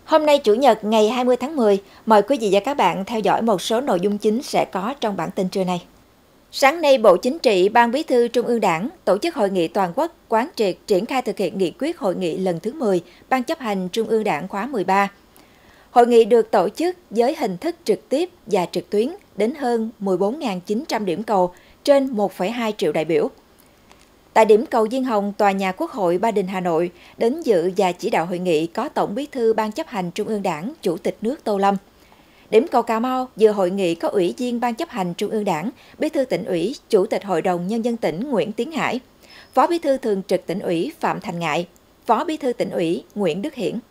Hôm nay Chủ nhật ngày 20 tháng 10, mời quý vị và các bạn theo dõi một số nội dung chính sẽ có trong bản tin trưa nay. Sáng nay, Bộ Chính trị, Ban Bí thư Trung ương Đảng tổ chức hội nghị toàn quốc quán triệt triển khai thực hiện nghị quyết hội nghị lần thứ 10 Ban chấp hành Trung ương Đảng khóa 13. Hội nghị được tổ chức với hình thức trực tiếp và trực tuyến đến hơn 14.900 điểm cầu trên 1,2 triệu đại biểu. Tại điểm cầu Diên Hồng, Tòa nhà Quốc hội Ba Đình, Hà Nội, đến dự và chỉ đạo hội nghị có Tổng Bí thư Ban chấp hành Trung ương Đảng, Chủ tịch nước Tô Lâm. Điểm cầu Cà Mau, dự hội nghị có Ủy viên Ban chấp hành Trung ương Đảng, Bí thư Tỉnh ủy, Chủ tịch Hội đồng Nhân dân tỉnh Nguyễn Tiến Hải, Phó Bí thư Thường trực Tỉnh ủy Phạm Thành Ngại, Phó Bí thư Tỉnh ủy Nguyễn Đức Hiển.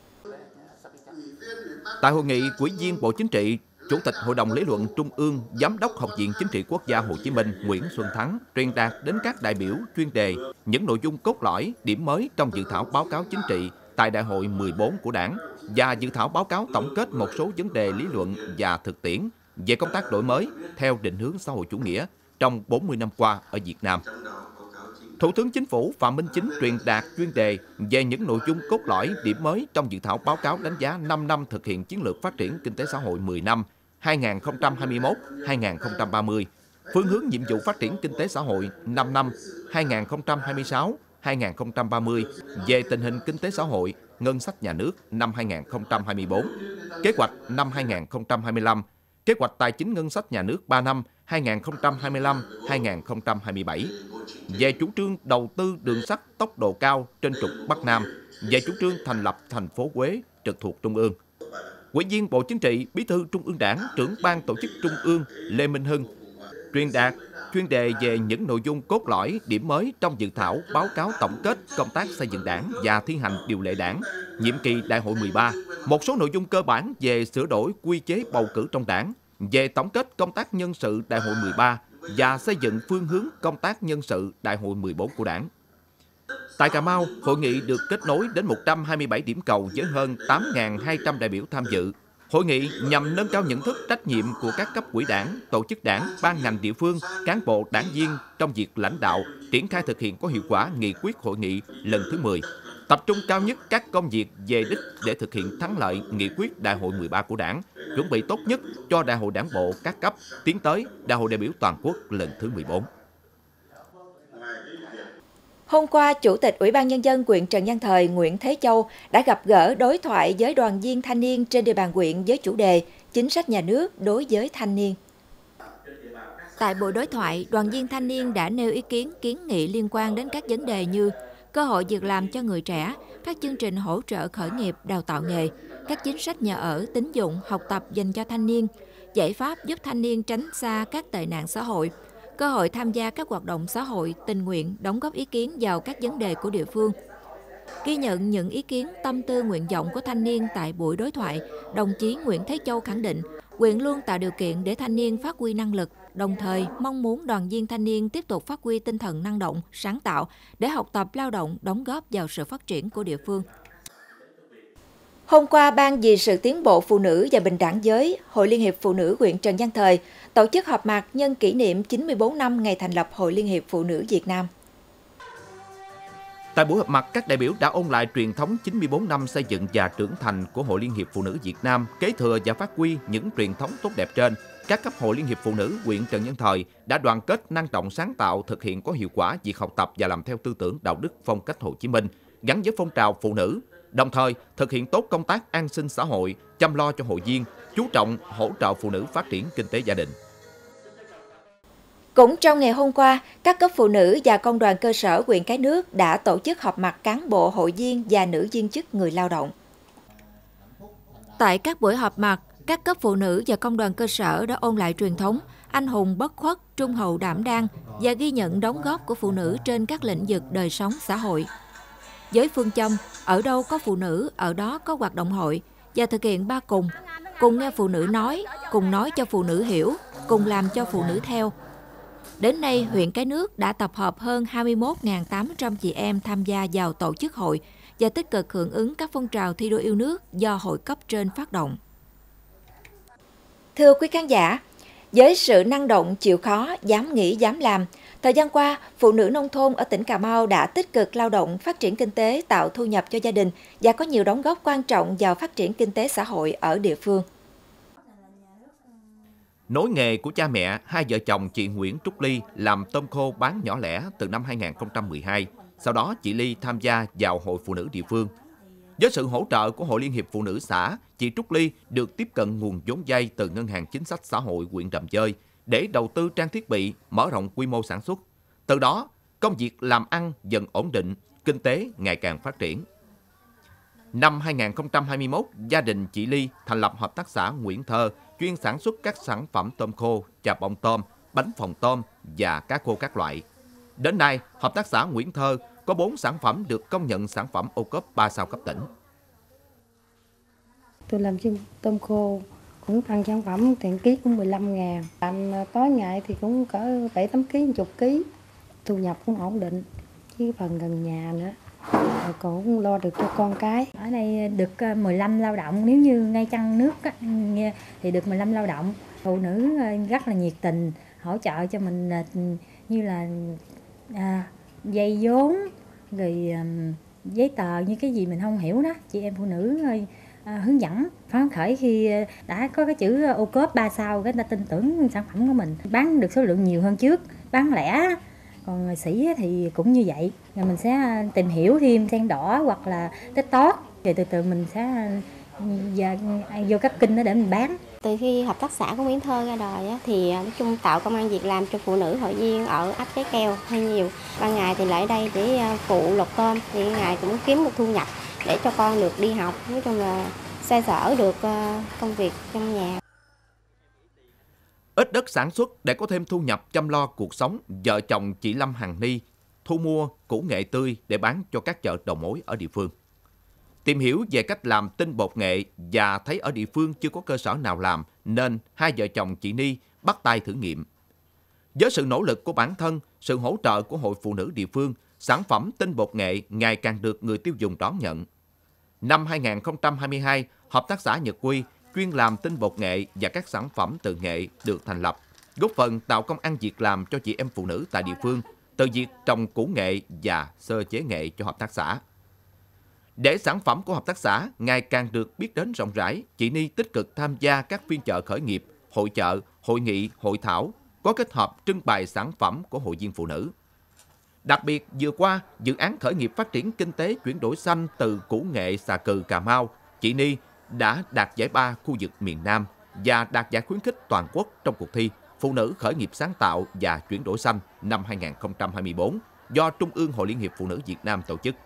Tại hội nghị, Ủy viên Bộ Chính trị, Chủ tịch Hội đồng Lý luận Trung ương, Giám đốc Học viện Chính trị Quốc gia Hồ Chí Minh Nguyễn Xuân Thắng truyền đạt đến các đại biểu chuyên đề những nội dung cốt lõi, điểm mới trong dự thảo báo cáo chính trị tại Đại hội 14 của Đảng và dự thảo báo cáo tổng kết một số vấn đề lý luận và thực tiễn về công tác đổi mới theo định hướng xã hội chủ nghĩa trong 40 năm qua ở Việt Nam. Thủ tướng Chính phủ Phạm Minh Chính truyền đạt chuyên đề về những nội dung cốt lõi, điểm mới trong dự thảo báo cáo đánh giá 5 năm thực hiện chiến lược phát triển kinh tế xã hội 10 năm 2021-2030, phương hướng nhiệm vụ phát triển kinh tế xã hội 5 năm 2026-2030 về tình hình kinh tế xã hội, ngân sách nhà nước năm 2024, kế hoạch năm 2025, kế hoạch tài chính ngân sách nhà nước 3 năm 2025-2027, về chủ trương đầu tư đường sắt tốc độ cao trên trục Bắc Nam, về chủ trương thành lập thành phố Huế trực thuộc Trung ương. Ủy viên Bộ Chính trị, Bí thư Trung ương Đảng, trưởng ban tổ chức Trung ương Lê Minh Hưng truyền đạt chuyên đề về những nội dung cốt lõi, điểm mới trong dự thảo báo cáo tổng kết công tác xây dựng Đảng và thi hành điều lệ Đảng nhiệm kỳ Đại hội 13, một số nội dung cơ bản về sửa đổi quy chế bầu cử trong Đảng, về tổng kết công tác nhân sự Đại hội 13 và xây dựng phương hướng công tác nhân sự Đại hội 14 của Đảng. Tại Cà Mau, hội nghị được kết nối đến 127 điểm cầu với hơn 8.200 đại biểu tham dự. Hội nghị nhằm nâng cao nhận thức, trách nhiệm của các cấp ủy Đảng, tổ chức Đảng, ban ngành địa phương, cán bộ đảng viên trong việc lãnh đạo, triển khai thực hiện có hiệu quả nghị quyết hội nghị lần thứ 10. Tập trung cao nhất các công việc về đích để thực hiện thắng lợi nghị quyết Đại hội 13 của Đảng, chuẩn bị tốt nhất cho Đại hội Đảng bộ các cấp, tiến tới Đại hội đại biểu toàn quốc lần thứ 14. Hôm qua, Chủ tịch Ủy ban Nhân dân huyện Trần Văn Thời Nguyễn Thế Châu đã gặp gỡ đối thoại với đoàn viên thanh niên trên địa bàn huyện với chủ đề Chính sách nhà nước đối với thanh niên. Tại buổi đối thoại, đoàn viên thanh niên đã nêu ý kiến, kiến nghị liên quan đến các vấn đề như cơ hội việc làm cho người trẻ, các chương trình hỗ trợ khởi nghiệp, đào tạo nghề, các chính sách nhà ở, tín dụng, học tập dành cho thanh niên, giải pháp giúp thanh niên tránh xa các tệ nạn xã hội, cơ hội tham gia các hoạt động xã hội, tình nguyện, đóng góp ý kiến vào các vấn đề của địa phương. Ghi nhận những ý kiến, tâm tư, nguyện vọng của thanh niên tại buổi đối thoại, đồng chí Nguyễn Thế Châu khẳng định huyện luôn tạo điều kiện để thanh niên phát huy năng lực, đồng thời mong muốn đoàn viên thanh niên tiếp tục phát huy tinh thần năng động, sáng tạo để học tập, lao động, đóng góp vào sự phát triển của địa phương. Hôm qua, Ban vì sự tiến bộ phụ nữ và bình đẳng giới, Hội Liên hiệp Phụ nữ huyện Trần Văn Thời tổ chức họp mặt nhân kỷ niệm 94 năm ngày thành lập Hội Liên hiệp Phụ nữ Việt Nam. Tại buổi họp mặt, các đại biểu đã ôn lại truyền thống 94 năm xây dựng và trưởng thành của Hội Liên hiệp Phụ nữ Việt Nam, kế thừa và phát huy những truyền thống tốt đẹp trên. Các cấp Hội Liên hiệp Phụ nữ huyện Trần Văn Thời đã đoàn kết, năng động, sáng tạo, thực hiện có hiệu quả việc học tập và làm theo tư tưởng đạo đức phong cách Hồ Chí Minh, gắn với phong trào phụ nữ, đồng thời thực hiện tốt công tác an sinh xã hội, chăm lo cho hội viên, chú trọng hỗ trợ phụ nữ phát triển kinh tế gia đình. Cũng trong ngày hôm qua, các cấp phụ nữ và công đoàn cơ sở huyện Cái Nước đã tổ chức họp mặt cán bộ, hội viên và nữ viên chức người lao động. Tại các buổi họp mặt, các cấp phụ nữ và công đoàn cơ sở đã ôn lại truyền thống anh hùng bất khuất, trung hậu đảm đang và ghi nhận đóng góp của phụ nữ trên các lĩnh vực đời sống xã hội. Với phương châm, ở đâu có phụ nữ, ở đó có hoạt động hội và thực hiện 3 cùng nghe phụ nữ nói, cùng nói cho phụ nữ hiểu, cùng làm cho phụ nữ theo. Đến nay, huyện Cái Nước đã tập hợp hơn 21.800 chị em tham gia vào tổ chức hội và tích cực hưởng ứng các phong trào thi đua yêu nước do hội cấp trên phát động. Thưa quý khán giả, với sự năng động, chịu khó, dám nghĩ, dám làm, Thời gian qua, phụ nữ nông thôn ở tỉnh Cà Mau đã tích cực lao động phát triển kinh tế, tạo thu nhập cho gia đình và có nhiều đóng góp quan trọng vào phát triển kinh tế xã hội ở địa phương. Nối nghề của cha mẹ, hai vợ chồng chị Nguyễn Trúc Ly làm tôm khô bán nhỏ lẻ từ năm 2012. Sau đó, chị Ly tham gia vào Hội Phụ nữ địa phương. Với sự hỗ trợ của Hội Liên hiệp Phụ nữ xã, chị Trúc Ly được tiếp cận nguồn vốn vay từ Ngân hàng Chính sách Xã hội huyện Đầm Dơi để đầu tư trang thiết bị, mở rộng quy mô sản xuất. Từ đó, công việc làm ăn dần ổn định, kinh tế ngày càng phát triển. Năm 2021, gia đình chị Ly thành lập hợp tác xã Nguyễn Thơ, chuyên sản xuất các sản phẩm tôm khô, chà bông tôm, bánh phồng tôm và cá khô các loại. Đến nay, hợp tác xã Nguyễn Thơ có 4 sản phẩm được công nhận sản phẩm ô cốp 3 sao cấp tỉnh. Tôi làm trên tôm khô, cũng ăn sản phẩm tiền ký cũng 15.000. Làm tối ngày thì cũng cỡ 7-8 kg, 10 kg. Thu nhập cũng ổn định, chứ phần gần nhà nữa. Rồi còn cũng lo được cho con cái. Ở đây được 15 lao động, nếu như ngay chăn nước á, thì được 15 lao động. Phụ nữ rất là nhiệt tình, hỗ trợ cho mình như là vay vốn, rồi giấy tờ như cái gì mình không hiểu đó. Chị em phụ nữ hướng dẫn, phấn khởi khi đã có cái chữ ô cốp 3 sao, người ta tin tưởng sản phẩm của mình. Bán được số lượng nhiều hơn trước, bán lẻ. Còn sỉ thì cũng như vậy, rồi mình sẽ tìm hiểu thêm sen đỏ hoặc là tết tót, rồi từ từ mình sẽ vô các kênh đó để mình bán. Từ khi hợp tác xã của Nguyễn Thơ ra đời thì nói chung tạo công ăn việc làm cho phụ nữ hội viên ở ấp Cái Keo hơi nhiều. Ban ngày thì lại đây để phụ lột tôm, thì ngày cũng kiếm được thu nhập để cho con được đi học. Nói chung là xoay sở được công việc trong nhà. Ít đất sản xuất để có thêm thu nhập chăm lo cuộc sống, vợ chồng chị Lâm Hằng Ni thu mua củ nghệ tươi để bán cho các chợ đầu mối ở địa phương. Tìm hiểu về cách làm tinh bột nghệ và thấy ở địa phương chưa có cơ sở nào làm nên hai vợ chồng chị Ni bắt tay thử nghiệm. Với sự nỗ lực của bản thân, sự hỗ trợ của Hội Phụ nữ địa phương, sản phẩm tinh bột nghệ ngày càng được người tiêu dùng đón nhận. Năm 2022, Hợp tác xã Nhật Quy chuyên làm tinh bột nghệ và các sản phẩm từ nghệ được thành lập, góp phần tạo công ăn việc làm cho chị em phụ nữ tại địa phương, từ việc trồng củ nghệ và sơ chế nghệ cho hợp tác xã. Để sản phẩm của hợp tác xã ngày càng được biết đến rộng rãi, chị Ni tích cực tham gia các phiên chợ khởi nghiệp, hội chợ, hội nghị, hội thảo, có kết hợp trưng bày sản phẩm của hội viên phụ nữ. Đặc biệt, vừa qua, dự án khởi nghiệp phát triển kinh tế chuyển đổi xanh từ củ nghệ Xà Cừ, Cà Mau, chị Ni đã đạt giải 3 khu vực miền Nam và đạt giải khuyến khích toàn quốc trong cuộc thi Phụ nữ khởi nghiệp sáng tạo và chuyển đổi xanh năm 2024 do Trung ương Hội Liên hiệp Phụ nữ Việt Nam tổ chức.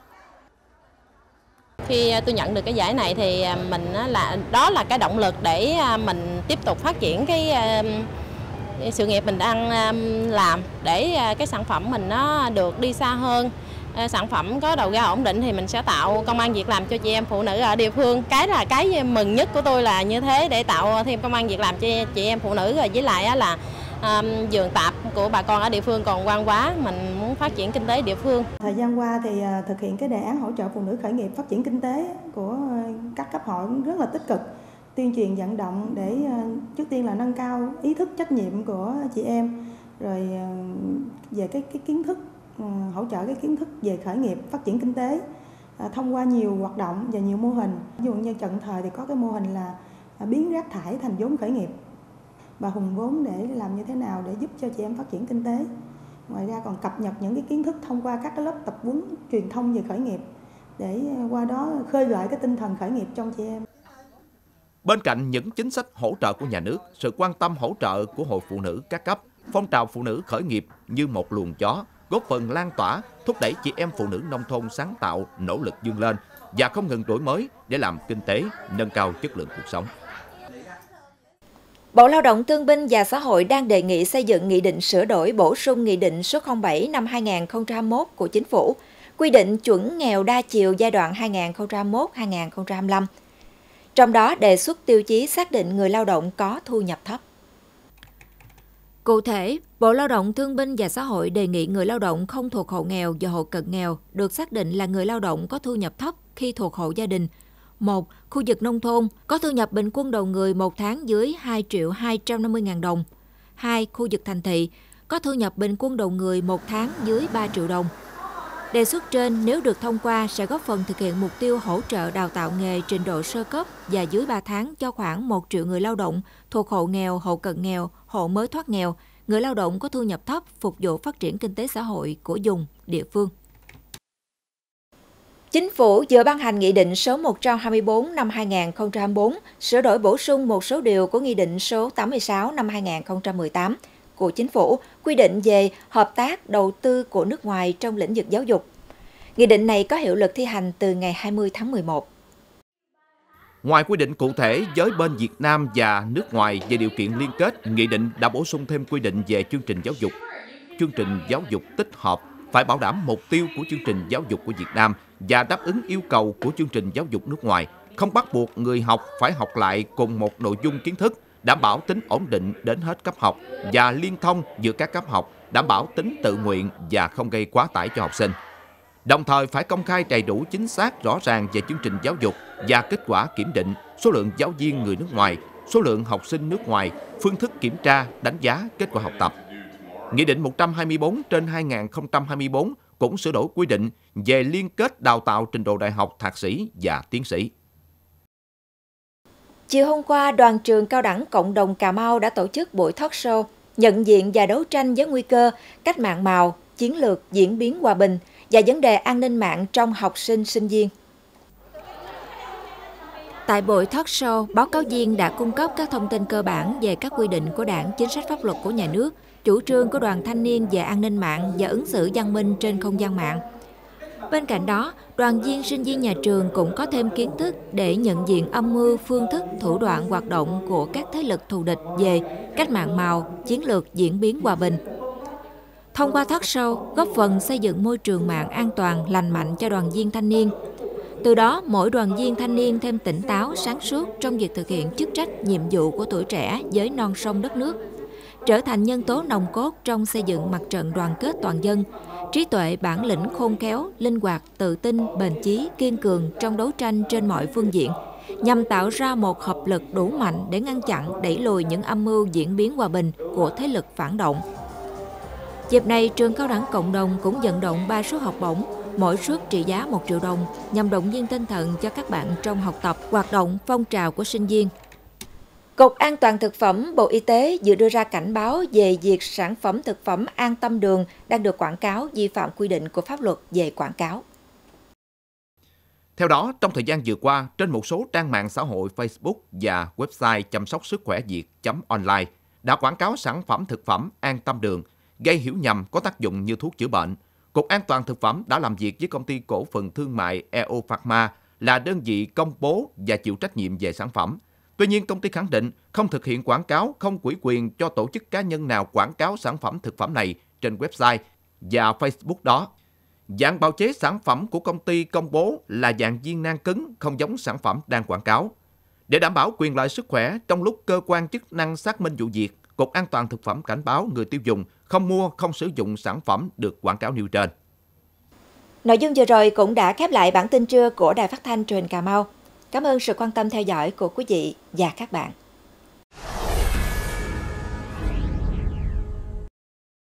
Khi tôi nhận được cái giải này thì đó là cái động lực để mình tiếp tục phát triển cái sự nghiệp mình đang làm, để cái sản phẩm mình nó được đi xa hơn. Sản phẩm có đầu ra ổn định thì mình sẽ tạo công ăn việc làm cho chị em phụ nữ ở địa phương. Cái mừng nhất của tôi là như thế, để tạo thêm công ăn việc làm cho chị em phụ nữ, rồi với lại là vườn tạp của bà con ở địa phương còn hoang quá, mình muốn phát triển kinh tế địa phương. Thời gian qua thì thực hiện cái đề án hỗ trợ phụ nữ khởi nghiệp phát triển kinh tế của các cấp hội rất là tích cực, tuyên truyền vận động để trước tiên là nâng cao ý thức trách nhiệm của chị em, rồi về cái kiến thức, hỗ trợ cái kiến thức về khởi nghiệp phát triển kinh tế thông qua nhiều hoạt động và nhiều mô hình. Ví dụ như Cần Thời thì có cái mô hình là biến rác thải thành vốn khởi nghiệp và hùng vốn để làm như thế nào để giúp cho chị em phát triển kinh tế. Ngoài ra còn cập nhật những cái kiến thức thông qua các cái lớp tập huấn truyền thông về khởi nghiệp để qua đó khơi gợi cái tinh thần khởi nghiệp trong chị em. Bên cạnh những chính sách hỗ trợ của nhà nước, sự quan tâm hỗ trợ của Hội Phụ nữ các cấp, phong trào phụ nữ khởi nghiệp như một luồng gió, góp phần lan tỏa, thúc đẩy chị em phụ nữ nông thôn sáng tạo, nỗ lực vươn lên và không ngừng đổi mới để làm kinh tế, nâng cao chất lượng cuộc sống. Bộ Lao động Thương binh và Xã hội đang đề nghị xây dựng nghị định sửa đổi bổ sung Nghị định số 07 năm 2021 của Chính phủ, quy định chuẩn nghèo đa chiều giai đoạn 2021-2025. Trong đó đề xuất tiêu chí xác định người lao động có thu nhập thấp. Cụ thể, Bộ Lao động Thương binh và Xã hội đề nghị người lao động không thuộc hộ nghèo và hộ cận nghèo được xác định là người lao động có thu nhập thấp khi thuộc hộ gia đình. 1. Khu vực nông thôn có thu nhập bình quân đầu người một tháng dưới 2.250.000 đồng. 2. Khu vực thành thị có thu nhập bình quân đầu người một tháng dưới 3 triệu đồng. Đề xuất trên nếu được thông qua sẽ góp phần thực hiện mục tiêu hỗ trợ đào tạo nghề trình độ sơ cấp và dưới 3 tháng cho khoảng 1 triệu người lao động thuộc hộ nghèo, hộ cận nghèo, hộ mới thoát nghèo, người lao động có thu nhập thấp phục vụ phát triển kinh tế xã hội của vùng, địa phương. Chính phủ vừa ban hành Nghị định số 124 năm 2024 sửa đổi bổ sung một số điều của Nghị định số 86 năm 2018 của Chính phủ quy định về hợp tác đầu tư của nước ngoài trong lĩnh vực giáo dục. Nghị định này có hiệu lực thi hành từ ngày 20 tháng 11. Ngoài quy định cụ thể với bên Việt Nam và nước ngoài về điều kiện liên kết, Nghị định đã bổ sung thêm quy định về chương trình giáo dục. Chương trình giáo dục tích hợp phải bảo đảm mục tiêu của chương trình giáo dục của Việt Nam và đáp ứng yêu cầu của chương trình giáo dục nước ngoài, không bắt buộc người học phải học lại cùng một nội dung kiến thức, đảm bảo tính ổn định đến hết cấp học và liên thông giữa các cấp học, đảm bảo tính tự nguyện và không gây quá tải cho học sinh. Đồng thời phải công khai đầy đủ chính xác rõ ràng về chương trình giáo dục và kết quả kiểm định, số lượng giáo viên người nước ngoài, số lượng học sinh nước ngoài, phương thức kiểm tra, đánh giá kết quả học tập. Nghị định 124/2024 cũng sửa đổi quy định về liên kết đào tạo trình độ đại học, thạc sĩ và tiến sĩ. Chiều hôm qua, Đoàn trường Cao đẳng Cộng đồng Cà Mau đã tổ chức buổi talk show nhận diện và đấu tranh với nguy cơ cách mạng màu, chiến lược diễn biến hòa bình và vấn đề an ninh mạng trong học sinh, sinh viên. Tại buổi talk show, báo cáo viên đã cung cấp các thông tin cơ bản về các quy định của Đảng, chính sách pháp luật của nhà nước, chủ trương của Đoàn Thanh niên về an ninh mạng và ứng xử văn minh trên không gian mạng. Bên cạnh đó, đoàn viên sinh viên nhà trường cũng có thêm kiến thức để nhận diện âm mưu, phương thức, thủ đoạn hoạt động của các thế lực thù địch về cách mạng màu, chiến lược diễn biến hòa bình. Thông qua talk show, góp phần xây dựng môi trường mạng an toàn, lành mạnh cho đoàn viên thanh niên. Từ đó, mỗi đoàn viên thanh niên thêm tỉnh táo, sáng suốt trong việc thực hiện chức trách, nhiệm vụ của tuổi trẻ với non sông đất nước, trở thành nhân tố nòng cốt trong xây dựng mặt trận đoàn kết toàn dân, trí tuệ, bản lĩnh khôn khéo, linh hoạt, tự tin, bền chí, kiên cường trong đấu tranh trên mọi phương diện, nhằm tạo ra một hợp lực đủ mạnh để ngăn chặn, đẩy lùi những âm mưu diễn biến hòa bình của thế lực phản động. Dịp này, trường Cao đẳng Cộng đồng cũng vận động 3 suất học bổng, mỗi suất trị giá 1 triệu đồng, nhằm động viên tinh thần cho các bạn trong học tập, hoạt động, phong trào của sinh viên. Cục An toàn Thực phẩm Bộ Y tế vừa đưa ra cảnh báo về việc sản phẩm thực phẩm An Tâm Đường đang được quảng cáo vi phạm quy định của pháp luật về quảng cáo. Theo đó, trong thời gian vừa qua, trên một số trang mạng xã hội Facebook và website chăm sóc sức khỏe Việt.online đã quảng cáo sản phẩm thực phẩm An Tâm Đường, gây hiểu nhầm có tác dụng như thuốc chữa bệnh. Cục An toàn Thực phẩm đã làm việc với công ty cổ phần thương mại EO Pharma là đơn vị công bố và chịu trách nhiệm về sản phẩm. Tuy nhiên, công ty khẳng định không thực hiện quảng cáo, không ủy quyền cho tổ chức cá nhân nào quảng cáo sản phẩm thực phẩm này trên website và Facebook đó. Dạng bào chế sản phẩm của công ty công bố là dạng viên nang cứng, không giống sản phẩm đang quảng cáo. Để đảm bảo quyền lợi sức khỏe, trong lúc cơ quan chức năng xác minh vụ việc, Cục An toàn Thực phẩm cảnh báo người tiêu dùng không mua, không sử dụng sản phẩm được quảng cáo nêu trên. Nội dung vừa rồi cũng đã khép lại bản tin trưa của Đài Phát thanh Truyền hình Cà Mau. Cảm ơn sự quan tâm theo dõi của quý vị và các bạn.